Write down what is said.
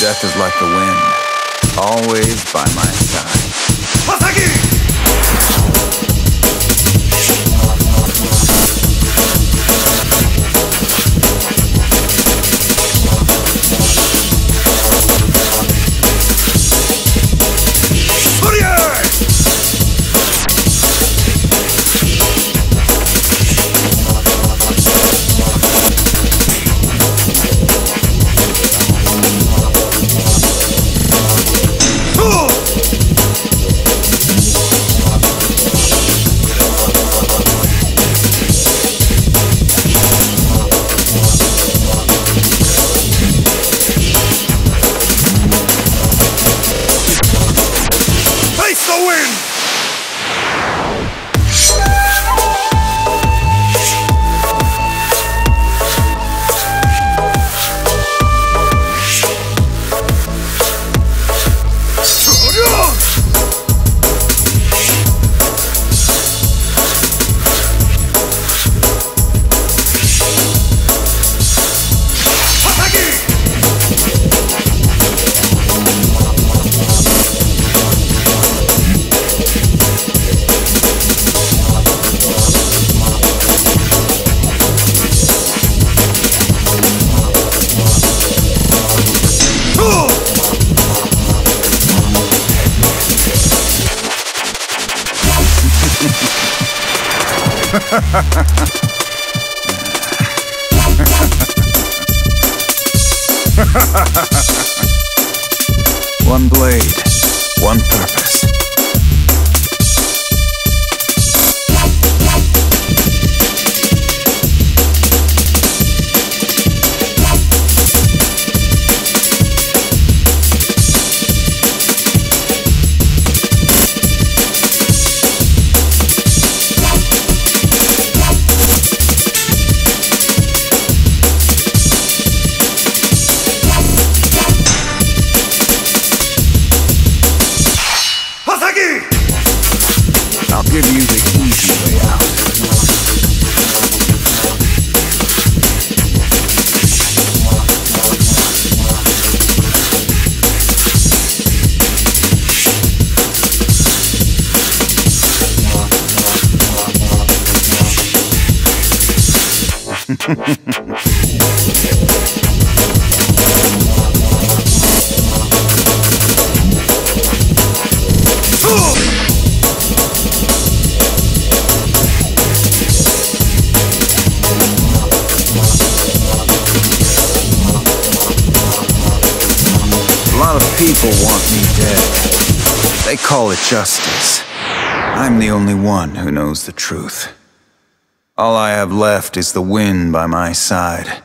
Death is like the wind, always by my side. Masagi! One blade, one purpose. I'll give you the easy way out. A lot of people want me dead. They call it justice. I'm the only one who knows the truth. All I have left is the wind by my side.